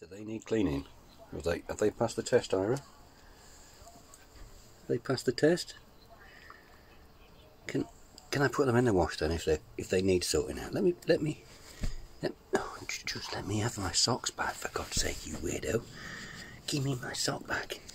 Do they need cleaning? Have they passed the test, Ayra? Have they passed the test? Can I put them in the wash then if they need sorting out? Let me just let me have my socks back, for God's sake, you weirdo. Give me my sock back.